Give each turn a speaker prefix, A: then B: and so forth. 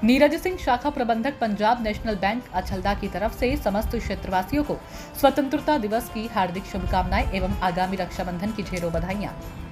A: नीरज सिंह, शाखा प्रबंधक, Punjab national bank अछलदा की तरफ से समस्त क्षेत्रवासियों को स्वतंत्रता दिवस की हार्दिक शुभकामनाएं एवं आगामी रक्षाबंधन की ढेरों बधाइयां।